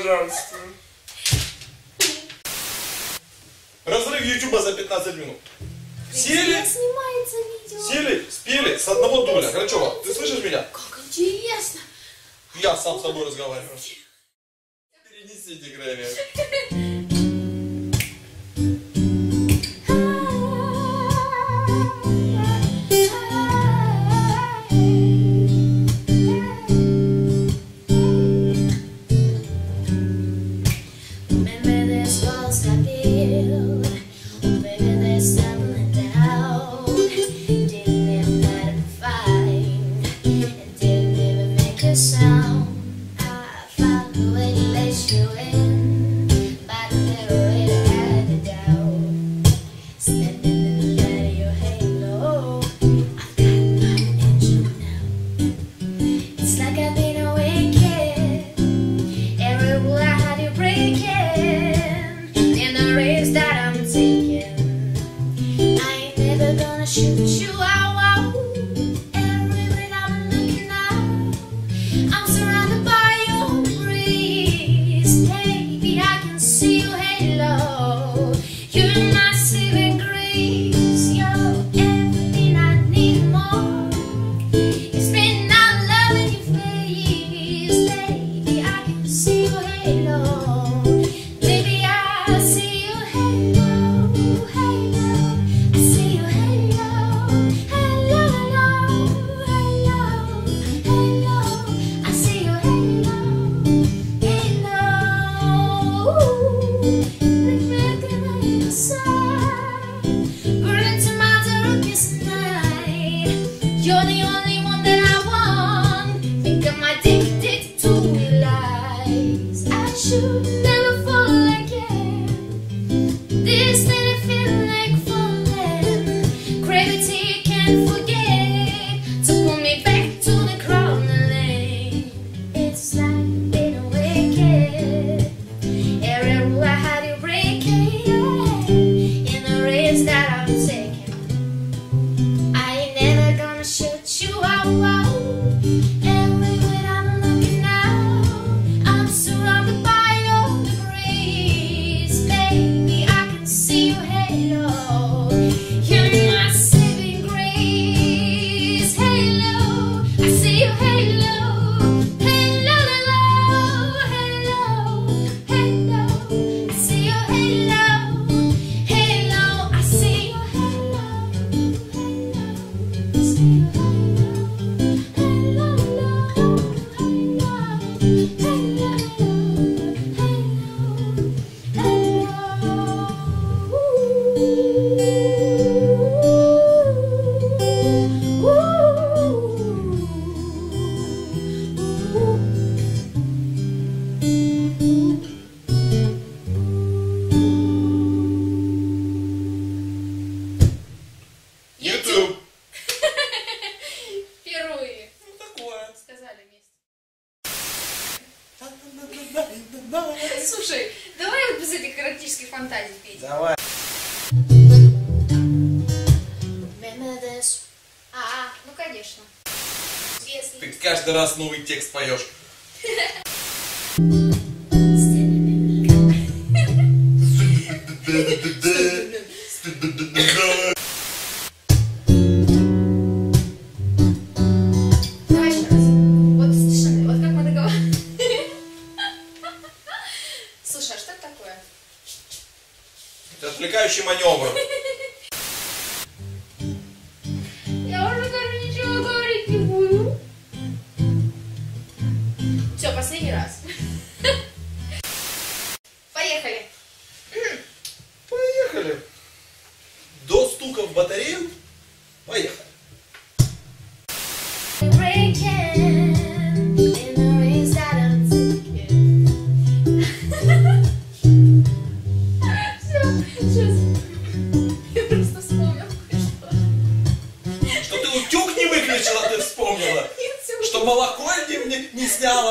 пожалуйста. Разрыв Ютуба за 15 минут. Сели? Снимается видео. Сели? Спели? С одного дуля. Горячева, ты слышишь меня? Как интересно. Я сам с собой разговариваю. Перенесите, Грэмми. Shoot you out, everywhere I'm looking out. I'm surrounded by your breeze, baby. I can see your halo. You're my saving grace. You're everything I need more. It's been not loving your face, baby. I can see your halo. Baby, I see your halo, halo. I see your halo. You're the only one that I want. Think I'm addicted to your lies. I should never fall again. This made feel like falling. Gravity can't forget to pull me back to the ground lane. It's like being awakened. Every rule I had to break it. In the race that I'm taking. Shoot you out, everywhere I'm looking now. I'm surrounded by your breeze, baby. I can see your halo. You're my saving grace, halo. I see your halo, halo, halo, halo. I see your halo, halo. I see your halo, halo. I see your YouTube. Впервые. Ну такое. Сказали вместе. Слушай, давай вот без этих эротических фантазий петь. Давай. Remember this? Ну конечно. Если... Ты каждый раз новый текст поешь. Давай еще раз. Вот с тишины. Вот как мы договорились. Слушай, а что это такое? Это отвлекающий маневр. Я уже даже ничего говорить не буду. Все, последний раз. Поехали. Поехали. До стука в батарею. Поехали. Что ты утюг не выключила, ты вспомнила? Что молоко не сняла?